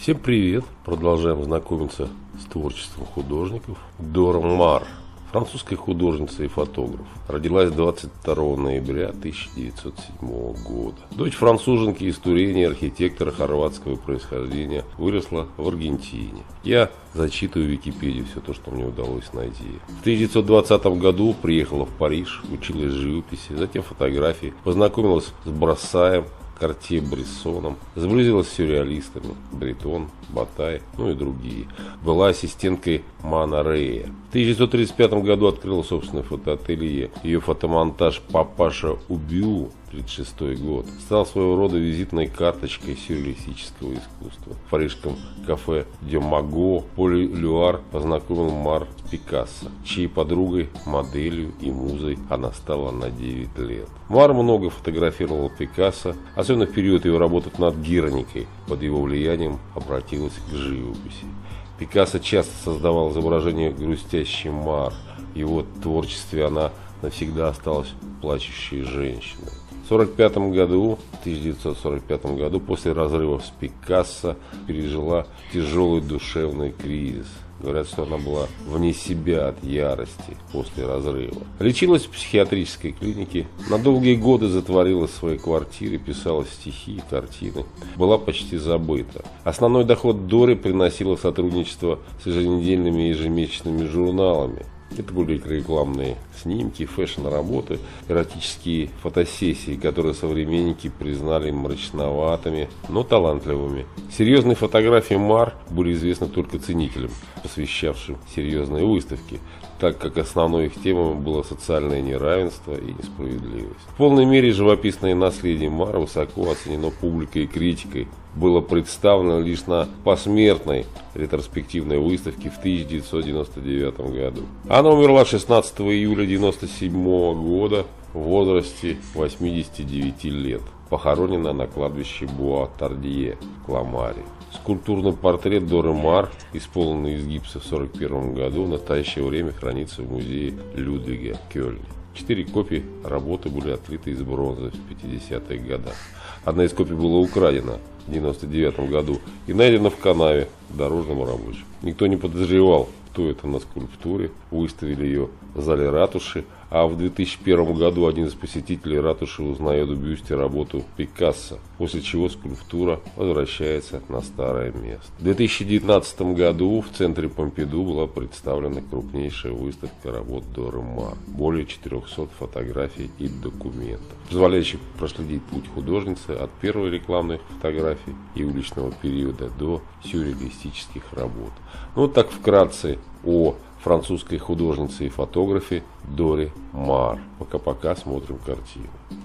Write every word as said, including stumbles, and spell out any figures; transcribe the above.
Всем привет! Продолжаем знакомиться с творчеством художников. Дора Maar, французская художница и фотограф. Родилась двадцать второго ноября тысяча девятьсот седьмого года. Дочь француженки из Турени, архитектора хорватского происхождения, выросла в Аргентине. Я зачитываю в Википедию все то, что мне удалось найти. В тысяча девятьсот двадцатом году приехала в Париж, училась живописи, затем фотографии, познакомилась с Брассаем, Картье-Брессоном, сблизилась с сюрреалистами Бретон, Батай, ну и другие. Была ассистенткой Мана Рея. В тысяча девятьсот тридцать пятом году открыла собственное фотоателье. Ее фотомонтаж «Папаша убью» тридцать шестой год стал своего рода визитной карточкой сюрреалистического искусства. В парижском кафе «Де Маго» Поль Люар познакомил Maar с Пикассо, чьей подругой, моделью и музой она стала на девять лет. Maar много фотографировала Пикассо, особенно в период ее работы над Герникой. Под его влиянием обратилась к живописи. Пикассо часто создавал изображение грустящей Maar. В его творчестве она навсегда осталась плачущей женщиной. В сорок пятом году, тысяча девятьсот сорок пятом году, после разрыва с Пикассо, пережила тяжелый душевный кризис. Говорят, что она была вне себя от ярости после разрыва. Лечилась в психиатрической клинике. На долгие годы затворилась в своей квартире, писала стихи и картины. Была почти забыта. Основной доход Доры приносило сотрудничество с еженедельными и ежемесячными журналами. Это были рекламные снимки, фэшн-работы, эротические фотосессии, которые современники признали мрачноватыми, но талантливыми. Серьезные фотографии Maar были известны только ценителям, посвящавшим серьезные выставки, так как основной их темой было социальное неравенство и несправедливость. В полной мере живописное наследие Maar высоко оценено публикой и критикой. Было представлено лишь на посмертной ретроспективной выставке в тысяча девятьсот девяносто девятом году. Она умерла шестнадцатого июля девяносто седьмого года в возрасте восьмидесяти девяти лет. Похоронена на кладбище Буа-Тардье в Кламаре. Скульптурный портрет Доры Maar, исполненный из гипса в сорок первом году, в настоящее время хранится в музее Людвига в Кёльне. Четыре копии работы были отлиты из бронзы в пятидесятых годах. Одна из копий была украдена в девяносто девятом году и найдена в канаве дорожным рабочим. Никто не подозревал, кто это на скульптуре. Выставили ее в зале ратуши, а в две тысячи первом году один из посетителей ратуши узнает в бюсте работу Пикассо, после чего скульптура возвращается на старое место. В две тысячи девятнадцатом году в центре Помпиду была представлена крупнейшая выставка работ Доры Maar. Более четырехсот фотографий и документов, позволяющих проследить путь художницы от первой рекламной фотографии и уличного периода до сюрреалистических работ. Ну вот так вкратце о французской художнице и фотографе Доре Maar. Пока-пока, смотрим картину.